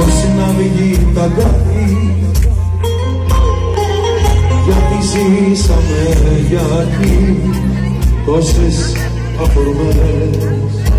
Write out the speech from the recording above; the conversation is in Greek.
πως να βγει τα κάτι, γιατί ζήσαμε, γιατί τόσες αφορμές.